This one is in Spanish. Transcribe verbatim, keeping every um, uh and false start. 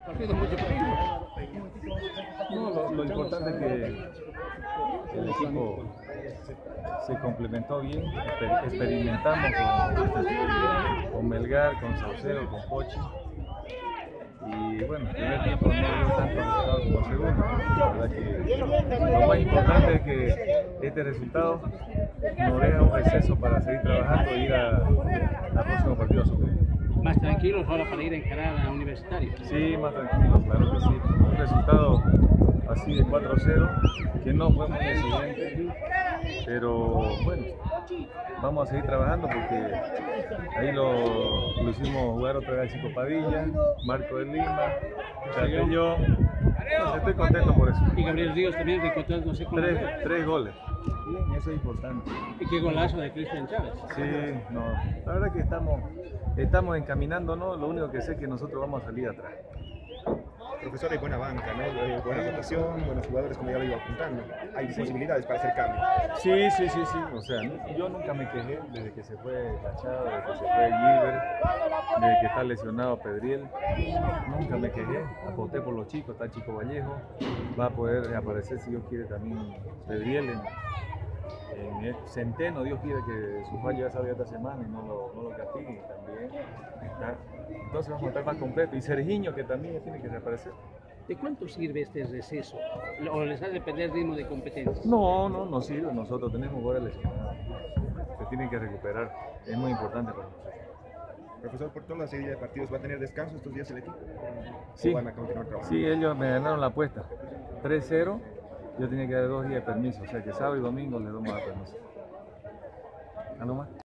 partido mucho peligro. No, lo, lo importante es que el equipo se complementó bien, exper- experimentamos con, con Melgar, con Saucedo, con Pochi. Y bueno, el primer tiempo no dio tanto resultado como el segundo. La verdad que lo más importante es que este resultado nos deja un receso para seguir trabajando e ir a- al próximo partido a Sucre. Más tranquilos ahora para ir a encarar a Universitario. Sí, más tranquilo, claro que sí. Un resultado así de cuatro cero, que no fue muy exigente, pero bueno, vamos a seguir trabajando porque ahí lo, lo hicimos jugar otra vez Chico Padilla, Marco de Lima, Castellón. Entonces, estoy contento por eso. Y Gabriel Ríos también reencontrándose con Tres, la... tres goles. Bien, eso es importante. Y qué golazo de Cristian Chávez. Sí, no, la verdad que estamos, estamos encaminándonos, lo único que sé es que nosotros vamos a salir atrás. Profesor, hay buena banca, ¿no? Hay buena rotación, buenos jugadores, como ya lo iba apuntando. Hay posibilidades para hacer cambios. Sí, sí, sí, sí. O sea, yo nunca me quejé desde que se fue Cachado, desde que se fue Gilbert, desde que está lesionado Pedriel. Nunca me quejé. Aposté por los chicos, está Chico Vallejo. Va a poder reaparecer, si Dios quiere, también Pedriel en, en el Centeno. Dios quiere que su fallo ya salga esta semana y no lo, no lo castiguen también. ¿Está? Entonces vamos a estar más completos. Y Sergiño, que también ya tiene que reaparecer. ¿De cuánto sirve este receso? ¿O les hace perder el ritmo de competencia? No, no, no sirve. Nosotros tenemos jugadores lesionados. Se tienen que recuperar. Es muy importante para nosotros. Profesor, por toda la serie de partidos, ¿va a tener descanso estos días el equipo? Sí, ¿O van a continuar trabajando? sí, ellos me ganaron la apuesta. tres cero. Yo tenía que dar dos días de permiso. O sea que sábado y domingo les damos a permiso. ¿Algo más?